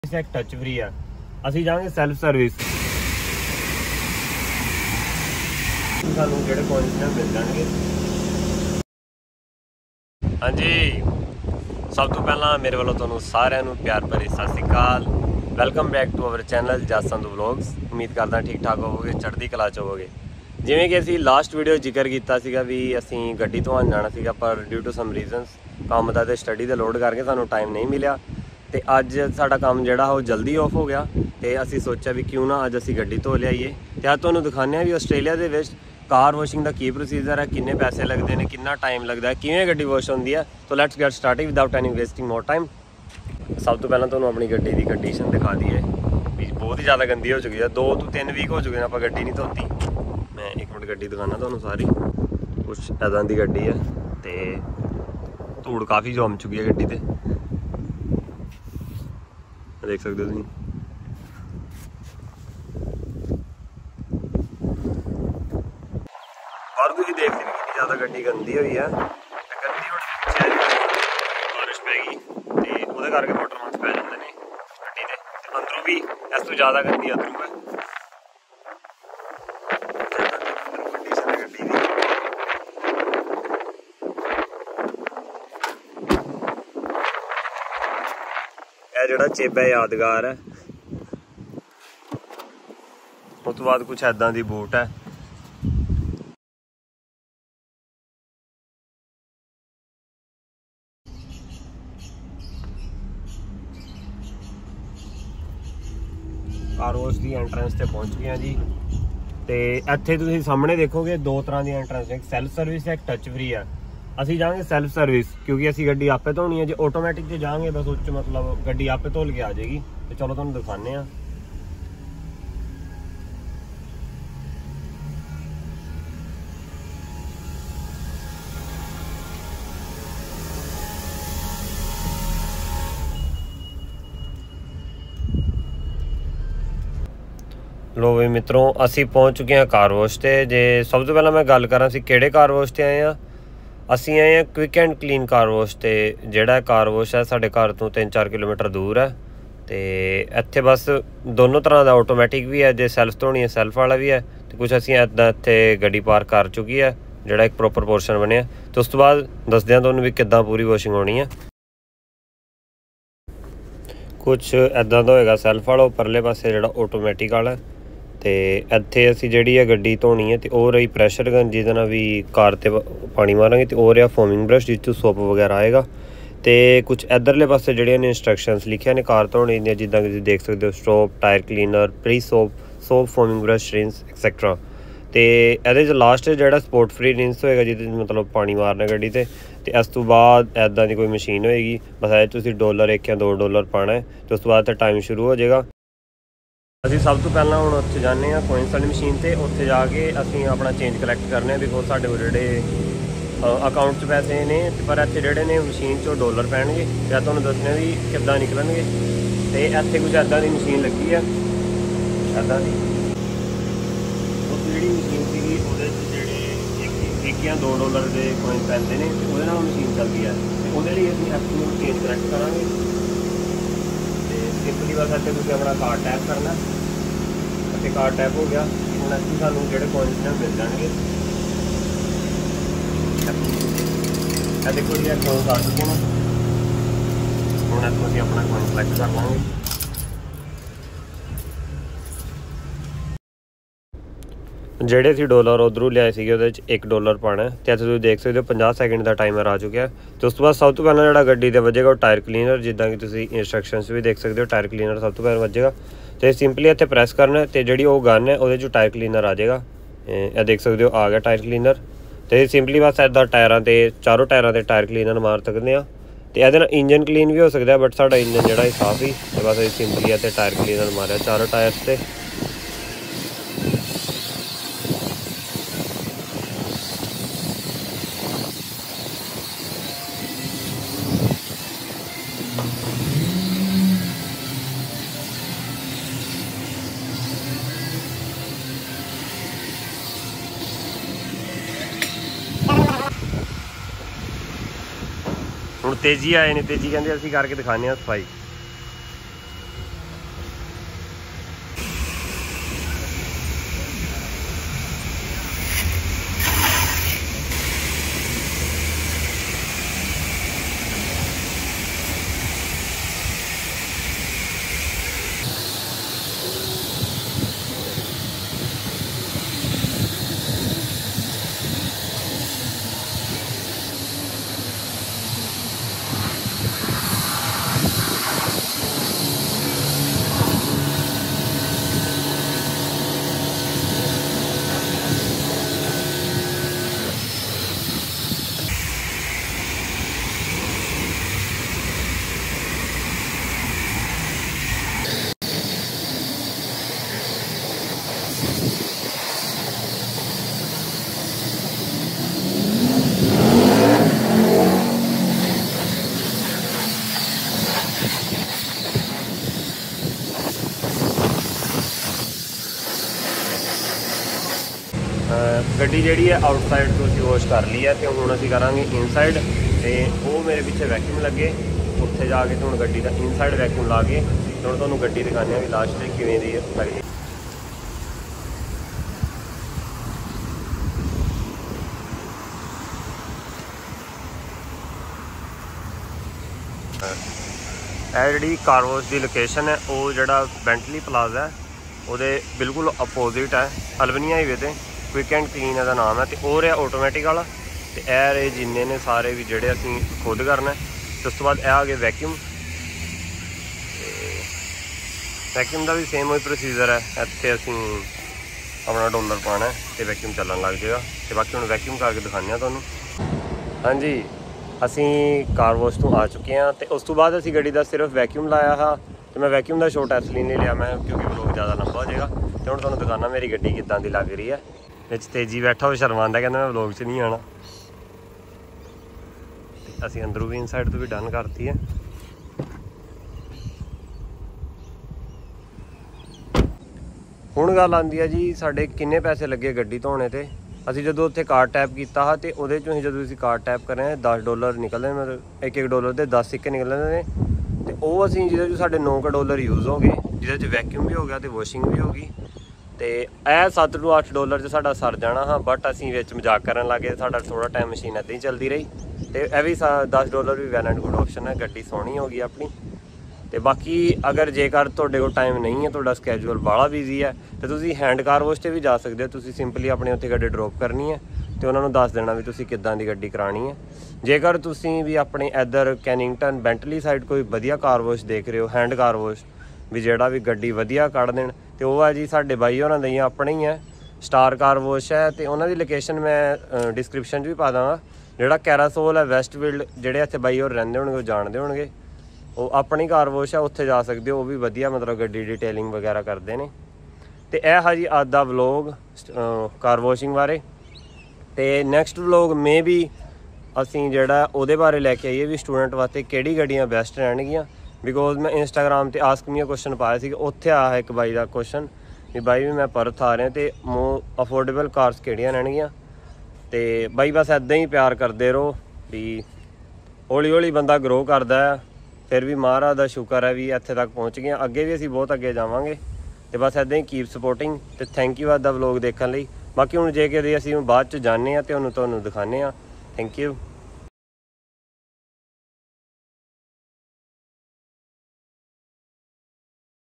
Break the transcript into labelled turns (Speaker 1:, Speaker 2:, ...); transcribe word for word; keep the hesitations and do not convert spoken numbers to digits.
Speaker 1: एक touch free है। ਅਸੀਂ ਜਾਵਾਂਗੇ ਸੈਲਫ ਸਰਵਿਸ, ਸਾਨੂੰ ਜਿਹੜੇ ਕੋਇਨਸ ਨੇ ਮਿਲ ਜਾਣਗੇ। ਹਾਂਜੀ, ਸਭ ਤੋਂ ਪਹਿਲਾਂ ਮੇਰੇ ਵੱਲੋਂ ਤੁਹਾਨੂੰ ਸਾਰਿਆਂ ਨੂੰ ਪਿਆਰ ਭਰੀ Sat Shri Akal. Welcome back to our channel Jas Sandhu vlogs. ਉਮੀਦ ਕਰਦਾ ਠੀਕ ਠਾਕ ਹੋਵੋਗੇ, ਚੜ੍ਹਦੀ ਕਲਾ 'ਚ ਹੋਵੋਗੇ। ਜਿਵੇਂ ਕਿ ਅਸੀਂ ਲਾਸਟ ਵੀਡੀਓ ਜ਼ਿਕਰ ਕੀਤਾ ਸੀਗਾ ਵੀ ਅਸੀਂ ਗੱਡੀ ਧਵਾਉਣ ਜਾਣਾ ਸੀਗਾ, ਪਰ ਡਿਊ ਟੂ ਸਮ ਰੀਜ਼ਨਸ ਕੰਮ ਦਾ ਤੇ ਸਟੱਡੀ ਦਾ ਲੋਡ ਕਰਕੇ ਸਾਨੂੰ ਟਾਈਮ ਨਹੀਂ ਮਿਲਿਆ। तो अज साडा काम जिहड़ा वो जल्दी ऑफ हो गया, तो असी सोचा भी क्यों ना अज असी गड्डी धो लियाईए। तो अज तुहानूं दिखाने भी आस्ट्रेलिया दे विच कार वॉशिंग का की प्रोसीजर है, किन्ने पैसे लगते हैं, कितना टाइम लगता है, किवें गड्डी वॉश होंदी है। तो let's get starting without any wasting more time. सब तो पहला तुहानूं अपनी गड्डी की कंडीशन दिखा दीए भी बहुत ही ज़्यादा गंदी हो चुकी है। दो तो तीन वीक हो चुके हैं आपां गड्डी नहीं धोती। मैं एक मिनट गड्डी दिखाना तुहानूं सारी, कुछ इदां दी गड्डी है तो धूड़ काफ़ी जम चुकी है गड्डी ते, देख सकते हो। और तुम देख सकते कि ज़्यादा गड्डी गंदी हुई है, गंदी होने बारिश पै गई तो वो करके मोटर मार्क्स पै जाते हैं गड्डी के। अंदरों भी इस तो ज़्यादा गंदी अंदरों है जोड़ा चेबा यादगार है। उस तो बाद कुछ ऐदा दी बूट है। कार वॉश की एंट्रेंस से पहुंच गए जी। तो इत्थे तुसीं सामने देखोगे दो तरह की एंट्रेंस, एक सैल्फ सर्विस है, एक टच फ्री है। ਅਸੀਂ ਜਾਵਾਂਗੇ ਸੈਲਫ ਸਰਵਿਸ क्योंकि ਅਸੀਂ ਗੱਡੀ ਆਪੇ ਧੋਣੀ ਹੈ। ਜੇ ਆਟੋਮੈਟਿਕ ਤੇ ਜਾਵਾਂਗੇ ਬਸ ਉੱਚ ਮਤਲਬ ਗੱਡੀ ਆਪੇ ਧੋਲ ਕੇ ਆ ਜਾਏਗੀ। ਤੇ ਚਲੋ ਤੁਹਾਨੂੰ ਦਿਖਾਉਂਦੇ ਆ। लो भी मित्रों, ਅਸੀਂ पहुंच चुके हैं कार वॉश ਤੇ। ਜੇ ਸਭ ਤੋਂ ਪਹਿਲਾਂ ਮੈਂ ਗੱਲ ਕਰਾਂ ਸੀ ਕਿਹੜੇ ਕਾਰ वॉश ਤੇ ਆਏ ਆ। ਅਸੀਂ ਆਏ ਹਾਂ quick and clean car wash ਤੇ। ਜਿਹੜਾ ਕਾਰ वॉश ਹੈ ਸਾਡੇ ਘਰ ਤੋਂ ਤਿੰਨ ਚਾਰ ਕਿਲੋਮੀਟਰ ਦੂਰ ਹੈ। ਤੇ ਇੱਥੇ ਬਸ ਦੋਨੋਂ ਤਰ੍ਹਾਂ ਦਾ ਆਟੋਮੈਟਿਕ ਵੀ ਹੈ, ਜੇ ਸੈਲਫ ਧੋਣੀ ਹੈ ਸੈਲਫ ਵਾਲਾ ਵੀ ਹੈ। ਤੇ ਕੁਝ ਅਸੀਂ ਇੱਦਾਂ ਇੱਥੇ ਗੱਡੀ ਪਾਰਕ ਕਰ ਚੁੱਕੀ ਹੈ, ਜਿਹੜਾ ਇੱਕ ਪ੍ਰੋਪਰ ਪੋਰਸ਼ਨ ਬਣਿਆ। ਤੇ ਉਸ ਤੋਂ ਬਾਅਦ ਦੱਸਦੇ ਹਾਂ ਤੁਹਾਨੂੰ ਵੀ ਕਿੱਦਾਂ ਪੂਰੀ ਵਾਸ਼ਿੰਗ ਹੋਣੀ ਹੈ। ਕੁਛ ਇੱਦਾਂ ਦਾ ਹੋਏਗਾ ਸੈਲਫ ਵਾਲਾ, ਉੱਪਰਲੇ ਪਾਸੇ ਜਿਹੜਾ ਆਟੋਮੈਟਿਕ ਵਾਲਾ। ਤੇ ਇੱਥੇ ਅਸੀਂ ਜਿਹੜੀ ਹੈ ਗੱਡੀ ਧੋਣੀ ਹੈ ਤੇ ਉਹ ਰਹੀ ਪ੍ਰੈਸ਼ਰ ਗਨ, ਜਿਹਦੇ ਨਾਲ ਵੀ ਕਾਰ ਤੇ ਪਾਣੀ ਮਾਰਾਂਗੇ। ਤੇ ਉਹ ਰਿਹਾ ਫੋਮਿੰਗ ਬਰਸ਼, ਜਿਸ 'ਚੋਂ ਸੋਪ ਵਗੈਰਾ ਆਏਗਾ। ਤੇ ਕੁਛ ਇੱਧਰਲੇ ਪਾਸੇ ਜਿਹੜੀਆਂ ਨੇ ਇੰਸਟਰਕਸ਼ਨਸ ਲਿਖੀਆਂ ਨੇ ਕਾਰ ਧੋਣੇ ਦੀਆਂ, ਜਿੱਦਾਂ ਕਿ ਤੁਸੀਂ ਦੇਖ ਸਕਦੇ ਹੋ, stop, tyre cleaner, pre soap, soap, foaming brush, rinse etcetera. ਤੇ ਇਹਦੇ 'ਚ ਲਾਸਟ ਜਿਹੜਾ ਸਪੋਰਟ ਫਰੀ ਰਿੰਸ ਹੋਏਗਾ, ਜਿਹਦੇ 'ਚ ਮਤਲਬ ਪਾਣੀ ਮਾਰਨਾ ਗੱਡੀ ਤੇ। ਤੇ ਇਸ ਤੋਂ ਬਾਅਦ ਇੱਦਾਂ ਦੀ ਕੋਈ ਮਸ਼ੀਨ ਹੋਏਗੀ, ਬਸ ਇਹ ਤੁਸੀਂ ਡਾਲਰ ਇੱਕ ਜਾਂ ਦੋ ਡਾਲਰ ਪਾਉਣਾ ਹੈ। ਤੇ ਉਸ ਤੋਂ ਬਾਅਦ ਤਾਂ ਟਾਈਮ ਸ਼ੁਰੂ ਹੋ ਜਾਏਗਾ। ਅਸੀਂ ਸਭ ਤੋਂ ਪਹਿਲਾਂ ਹੁਣ ਉੱਥੇ ਜਾਂਦੇ ਹਾਂ ਕੋਇਨਸ ਵਾਲੀ ਮਸ਼ੀਨ 'ਤੇ। ਉੱਥੇ ਜਾ ਕੇ ਅਸੀਂ ਆਪਣਾ ਚੇਂਜ ਕਲੈਕਟ ਕਰਨੇ ਆ, ਬਿਕੋਜ਼ ਸਾਡੇ ਕੋਲ ਜਿਹੜੇ ਅਕਾਊਂਟ 'ਚ ਪੈਸੇ ਨੇ। ਪਰ ਇੱਥੇ ਜਿਹੜੇ ਨੇ ਮਸ਼ੀਨ 'ਚੋਂ ਡਾਲਰ ਪੈਣਗੇ। ਅਤੇ ਤੁਹਾਨੂੰ ਦੱਸਣਾ ਵੀ ਕਿੱਦਾਂ ਨਿਕਲਣਗੇ। ਅਤੇ ਇੱਥੇ ਕੁਝ ਇੱਦਾਂ ਦੀ ਮਸ਼ੀਨ ਲੱਗੀ ਆ, ਇੱਦਾਂ ਦੀ। ਉੱਥੇ ਜਿਹੜੀ ਮਸ਼ੀਨ ਸੀਗੀ ਉਹਦੇ 'ਚ ਜਿਹੜੇ ਇੱਕ ਇੱਕ ਜਾਂ ਦੋ ਡਾਲਰ ਦੇ ਕੋਇਨ ਪੈਂਦੇ ਨੇ, ਅਤੇ ਉਹਦੇ ਨਾਲ ਮਸ਼ੀਨ ਚੱਲਦੀ ਹੈ। ਅਤੇ ਉਹਦੇ ਲਈ ਅਸੀਂ ਇੱਥੇ ਨੂੰ ਚੇਂਜ ਕਲੈਕਟ ਕਰਾਂਗੇ। ਸਿੰਪਲੀ बस ਇੱਥੇ ਤੁਸੀਂ ਆਪਣਾ ਕਾਰਡ ਟੈਪ ਕਰਨਾ ਅਤੇ ਕਾਰਡ ਟੈਪ ਹੋ ਗਿਆ। ਹੁਣ ਇੱਥੇ ਸਾਨੂੰ ਜਿਹੜੇ ਕੋਇਨਸ ਨੇ ਮਿਲ ਜਾਣਗੇ। ਇਹ ਦੇਖੋ ਜੀ, ਇਹ ਕੋਇਨਸ ਆ ਚੁੱਕੇ ਨੇ। ਹੁਣ ਇੱਥੋਂ ਅਸੀਂ ਆਪਣਾ ਕੋਇਨ ਸਿਲੈਕਟ ਕਰ ਲਾਂਗੇ। ਜਿਹੜੇ ਅਸੀਂ ਡਾਲਰ ਉੱਧਰੋਂ ਲਿਆਏ ਸੀਗੇ ਉਹਦੇ 'ਚ ਇੱਕ ਡਾਲਰ ਪਾਉਣਾ। ਅਤੇ ਇੱਥੇ ਤੁਸੀਂ ਦੇਖ ਸਕਦੇ ਹੋ ਪੰਜਾਹ ਸੈਕਿੰਡ ਦਾ ਟਾਈਮਰ ਆ ਚੁੱਕਿਆ। ਅਤੇ ਉਸ ਤੋਂ ਬਾਅਦ ਸਭ ਤੋਂ ਪਹਿਲਾਂ ਜਿਹੜਾ ਗੱਡੀ 'ਤੇ ਵੱਜੇਗਾ ਉਹ ਟਾਇਰ ਕਲੀਨਰ, ਜਿੱਦਾਂ ਕਿ ਤੁਸੀਂ ਇੰਸਟਰਕਸ਼ਨਸ ਵੀ ਦੇਖ ਸਕਦੇ ਹੋ। ਟਾਇਰ ਕਲੀਨਰ ਸਭ ਤੋਂ ਪਹਿਲਾਂ ਵੱਜੇਗਾ ਅਤੇ ਸਿੰਪਲੀ ਇੱਥੇ ਪ੍ਰੈਸ ਕਰਨਾ। ਅਤੇ ਜਿਹੜੀ ਉਹ ਗਨ ਹੈ ਉਹਦੇ 'ਚੋਂ ਟਾਇਰ ਕਲੀਨਰ ਆ ਜਾਏਗਾ। ਇਹ ਦੇਖ ਸਕਦੇ ਹੋ ਆ ਗਿਆ ਟਾਇਰ ਕਲੀਨਰ। ਅਤੇ ਸਿੰਪਲੀ ਬਸ ਇੱਦਾਂ ਟਾਇਰਾਂ 'ਤੇ ਚਾਰੋਂ ਟਾਇਰਾਂ 'ਤੇ ਟਾਇਰ ਕਲੀਨਰ ਮਾਰ ਸਕਦੇ ਹਾਂ। ਅਤੇ ਇਹਦੇ ਨਾਲ ਇੰਜਨ ਕਲੀਨ ਵੀ ਹੋ ਸਕਦਾ, ਬਟ ਸਾਡਾ ਇੰਜਨ ਜਿਹੜਾ ਇਹ ਸਾਫ਼ ਹੀ। ਅਤੇ ਬਸ ਅਸੀਂ ਸਿੰਪਲੀ ਇੱਥੇ ਟਾਇਰ ਕਲੀਨਰ ਮਾਰਿਆ ਚਾਰੋਂ ਟਾਇਰਸ 'ਤੇ। ਹੁਣ तेजी आए ने, तेजी कहते असीं करके दिखाने सफाई। ਗੱਡੀ ਜਿਹੜੀ ਹੈ ਆਊਟਸਾਈਡ ਤੋਂ ਅਸੀਂ ਵਾਸ਼ ਕਰ ਲਈ ਹੈ ਤੇ ਹੁਣ ਅਸੀਂ ਕਰਾਂਗੇ ਇਨਸਾਈਡ। ਤੇ ਉਹ ਮੇਰੇ ਪਿੱਛੇ ਵੈਕਿਊਮ ਲੱਗੇ, ਉੱਥੇ ਜਾ ਕੇ ਤੇ ਹੁਣ ਗੱਡੀ ਦਾ ਇਨਸਾਈਡ ਵੈਕਿਊਮ ਲਾ ਕੇ ਤੇ ਹੁਣ ਤੁਹਾਨੂੰ ਗੱਡੀ ਦਿਖਾਉਂਦੇ ਹਾਂ ਵੀ ਲਾਸਟ ਤੇ ਕਿਵੇਂ ਦੀ ਲੱਗਦੀ। ਇਹ ਜਿਹੜੀ ਕਾਰ ਵਾਸ਼ ਦੀ ਲੋਕੇਸ਼ਨ ਹੈ ਉਹ ਜਿਹੜਾ ਬੈਂਟਲੀ ਪਲਾਜ਼ਾ ਹੈ ਉਹਦੇ ਬਿਲਕੁਲ ਅਪੋਜ਼ਿਟ ਹੈ, ਅਲਬਨੀ ਹਾਈਵੇ ਤੇ। ਕੁਇਕ ਐਂਡ ਕਲੀਨ ਇਹਦਾ ਨਾਮ ਹੈ। ਤੇ ਉਹ ਰਿਹਾ ਆਟੋਮੈਟਿਕ ਵਾਲਾ ਤੇ ਇਹ ਰਹੇ ਜਿੰਨੇ ਨੇ ਸਾਰੇ ਵੀ ਜਿਹੜੇ ਅਸੀਂ ਖੁਦ ਕਰਨਾ। ਤੇ ਉਸ ਤੋਂ ਬਾਅਦ ਇਹ ਆ ਗਏ ਵੈਕਿਊਮ। ਵੈਕਿਊਮ ਦਾ ਵੀ ਸੇਮ ਉਹੀ ਪ੍ਰੋਸੀਜਰ ਹੈ। ਇੱਥੇ ਅਸੀਂ ਆਪਣਾ ਡੋਲਰ ਪਾਉਣਾ ਤੇ ਵੈਕਿਊਮ ਚੱਲਣ ਲੱਗ ਜਾਏਗਾ। ਤੇ ਬਾਕੀ ਹੁਣ ਵੈਕਿਊਮ ਕਰਕੇ ਦਿਖਾਉਂਦੇ ਹਾਂ ਤੁਹਾਨੂੰ। ਹਾਂਜੀ, ਅਸੀਂ ਕਾਰ ਵਾਸ਼ ਤੋਂ ਆ ਚੁੱਕੇ ਹਾਂ ਤੇ ਉਸ ਤੋਂ ਬਾਅਦ ਅਸੀਂ ਗੱਡੀ ਦਾ ਸਿਰਫ ਵੈਕਿਊਮ ਲਾਇਆ ਹਾਂ। ਤੇ ਮੈਂ ਵੈਕਿਊਮ ਦਾ ਛੋਟਾ ਇਸ ਲਈ ਨਹੀਂ ਲਿਆ ਮੈਂ ਕਿਉਂਕਿ ਵਲੋਗ ਜ਼ਿਆਦਾ ਲੰਬਾ ਹੋ ਜਾਏਗਾ। ਤੇ ਹੁਣ ਤੁਹਾਨੂੰ ਦਿਖਾਉਣਾ ਮੇਰੀ ਗੱਡੀ ਕਿੱਦਾਂ ਦੀ ਲੱਗ ਰਹੀ ਹੈ। ਵਿੱਚ ਤੇਜੀ ਬੈਠਾ ਉਹ ਸ਼ਰਮਾਉਂਦਾ, ਕਹਿੰਦਾ ਮੈਂ ਵਲੋਗ 'ਚ ਨਹੀਂ ਆਉਣਾ। ਤੇ ਅਸੀਂ ਅੰਦਰੋਂ ਵੀ ਇਨਸਾਈਡ ਤੋਂ ਵੀ ਡਨ ਕਰਤੀ ਹੈ। ਹੁਣ ਗੱਲ ਆਉਂਦੀ ਹੈ ਜੀ ਸਾਡੇ ਕਿੰਨੇ ਪੈਸੇ ਲੱਗੇ ਗੱਡੀ ਧੋਣੇ ਤੇ। ਅਸੀਂ ਜਦੋਂ ਉੱਥੇ ਕਾਰਡ ਟੈਪ ਕੀਤਾ ਹਾਂ ਤੇ ਉਹਦੇ 'ਚੋਂ ਹੀ ਜਦੋਂ ਅਸੀਂ ਕਾਰਡ ਟੈਪ ਕਰ ਰਹੇ ਹਾਂ ਦਸ ਡਾਲਰ ਨਿਕਲਦੇ, ਮਤਲਬ ਇੱਕ ਇੱਕ ਡਾਲਰ ਦੇ ਦਸ ਸਿੱਕੇ ਨਿਕਲਦੇ ਨੇ। ਤੇ ਉਹ ਅਸੀਂ ਜਿਹਦੇ 'ਚ ਸਾਡੇ ਨੌ ਕੁ ਡਾਲਰ ਯੂਜ਼ ਹੋ ਗਏ, ਜਿਹਦੇ 'ਚ ਵੈਕਿਊਮ ਵੀ ਹੋ ਗਿਆ ਤੇ ਵਾਸ਼ਿੰਗ ਵੀ ਹੋ ਗਈ। ਤੇ ਇਹ ਸੱਤ ਤੋਂ ਅੱਠ ਡਾਲਰ 'ਚ ਸਾਡਾ ਸਰ ਜਾਣਾ ਹਾਂ। ਬਟ ਅਸੀਂ ਵਿੱਚ ਮਜ਼ਾਕ ਕਰਨ ਲੱਗੇ, ਸਾਡਾ ਥੋੜ੍ਹਾ ਟਾਈਮ ਮਸ਼ੀਨ ਇੱਦਾਂ ਹੀ ਚੱਲਦੀ ਰਹੀ। ਤੇ ਇਹ ਵੀ ਦਸ ਡਾਲਰ ਵੀ ਵੈਲ ਐਂਡ ਗੁੱਡ ਆਪਸ਼ਨ ਹੈ। ਗੱਡੀ ਸੋਹਣੀ ਹੋ ਗਈ ਆਪਣੀ। ਤੇ ਬਾਕੀ ਅਗਰ ਜੇਕਰ ਤੁਹਾਡੇ ਕੋਲ ਟਾਈਮ ਨਹੀਂ ਹੈ, ਤੁਹਾਡਾ ਸਕੈਜੂਅਲ ਬਾਹਲਾ ਬਿਜ਼ੀ ਹੈ, ਤੇ ਤੁਸੀਂ ਹੈਂਡ ਕਾਰ ਵਾਸ਼ 'ਤੇ ਵੀ ਜਾ ਸਕਦੇ ਹੋ। ਤੁਸੀਂ ਸਿੰਪਲੀ ਆਪਣੇ ਉੱਥੇ ਗੱਡੀ ਡਰੋਪ ਕਰਨੀ ਹੈ ਤੇ ਉਹਨਾਂ ਨੂੰ ਦੱਸ ਦੇਣਾ ਵੀ ਤੁਸੀਂ ਕਿੱਦਾਂ ਦੀ ਗੱਡੀ ਕਰਾਉਣੀ ਹੈ। ਜੇਕਰ ਤੁਸੀਂ ਵੀ ਆਪਣੇ ਇੱਧਰ ਕੈਨਿੰਗਟਨ ਬੈਂਟਲੀ ਸਾਈਡ ਕੋਈ ਵਧੀਆ ਕਾਰ ਵਾਸ਼ ਦੇਖ ਰਹੇ ਹੋ, ਹੈਂਡ ਕਾਰ ਵਾਸ਼ ਵੀ ਜਿਹੜਾ ਵੀ ਗੱਡੀ ਵਧੀਆ ਕੱਢ ਦੇਣ, ਤੇ ਉਹ ਆ ਜੀ ਸਾਡੇ ਬਾਈ ਹੋਰਾਂ ਦੀਆਂ ਆਪਣੇ ਹੀ ਹੈ, ਸਟਾਰ ਕਾਰ ਵਾਸ਼ ਹੈ। ਤੇ ਉਹਨਾਂ ਦੀ ਲੋਕੇਸ਼ਨ ਮੈਂ ਡਿਸਕ੍ਰਿਪਸ਼ਨ 'ਚ ਵੀ ਪਾ ਦਾਂਗਾ। ਜਿਹੜਾ ਕੈਰਾਸੋਲ ਹੈ ਵੈਸਟਫੀਲਡ, ਜਿਹੜੇ ਇੱਥੇ ਬਾਈ ਹੋਰ ਰਹਿੰਦੇ ਹੋਣਗੇ ਉਹ ਜਾਣਦੇ ਹੋਣਗੇ, ਉਹ ਆਪਣੀ ਕਾਰ ਵਾਸ਼ ਹੈ, ਉੱਥੇ ਜਾ ਸਕਦੇ ਹੋ। ਉਹ ਵੀ ਵਧੀਆ ਮਤਲਬ ਗੱਡੀ ਡਿਟੇਲਿੰਗ ਵਗੈਰਾ ਕਰਦੇ ਨੇ। ਤੇ ਇਹ ਹੈ ਜੀ ਅੱਜ ਦਾ ਵਲੋਗ ਕਾਰ ਵਾਸ਼ਿੰਗ ਬਾਰੇ। ਤੇ ਨੈਕਸਟ ਵਲੋਗ ਮੇ ਵੀ ਅਸੀਂ ਜਿਹੜਾ ਉਹਦੇ ਬਾਰੇ ਲੈ ਕੇ ਆਈਏ ਵੀ ਸਟੂਡੈਂਟ ਵਾਸਤੇ ਕਿਹੜੀ ਗੱਡੀਆਂ ਬੈਸਟ ਰਹਿਣਗੀਆਂ। ਬਿਕੋਜ਼ ਮੈਂ ਇੰਸਟਾਗ੍ਰਾਮ 'ਤੇ ਆਸਕ ਮੀ ਕੁਐਸਚਨ ਪਾਇਆ ਸੀ, ਉੱਥੇ ਆਇਆ ਇੱਕ ਬਾਈ ਦਾ ਕੁਐਸਚਨ ਵੀ ਬਾਈ ਵੀ ਮੈਂ ਪਰਥ ਆ ਰਿਹਾ ਤੇ ਮੋ ਅਫੋਰਡੇਬਲ ਕਾਰਸ ਕਿਹੜੀਆਂ ਰਹਿਣਗੀਆਂ। ਤੇ ਬਾਈ ਬਸ ਇੱਦਾਂ ਹੀ ਪਿਆਰ ਕਰਦੇ ਰਹੋ ਵੀ ਹੌਲੀ ਹੌਲੀ ਬੰਦਾ ਗਰੋ ਕਰਦਾ ਹੈ। ਫਿਰ ਵੀ ਮਹਾਰਾਜ ਦਾ ਸ਼ੁਕਰ ਹੈ ਵੀ ਇੱਥੇ ਤੱਕ ਪਹੁੰਚ ਗਏ। ਅੱਗੇ ਵੀ ਅਸੀਂ ਬਹੁਤ ਅੱਗੇ ਜਾਵਾਂਗੇ ਤੇ ਬਸ ਇੱਦਾਂ ਹੀ ਕੀਪ ਸਪੋਰਟਿੰਗ। ਤੇ ਥੈਂਕ ਯੂ ਅੱਜ ਦਾ ਵਲੋਗ ਦੇਖਣ ਲਈ। ਬਾਕੀ ਹੁਣ ਜੇ ਕਦੇ ਅਸੀਂ ਬਾਅਦ 'ਚ ਜਾਂਦੇ ਹਾਂ ਤੇ ਉਹਨੂੰ ਤੁਹਾਨੂੰ ਦਿਖਾਉਂਦੇ ਹਾਂ। Thank you.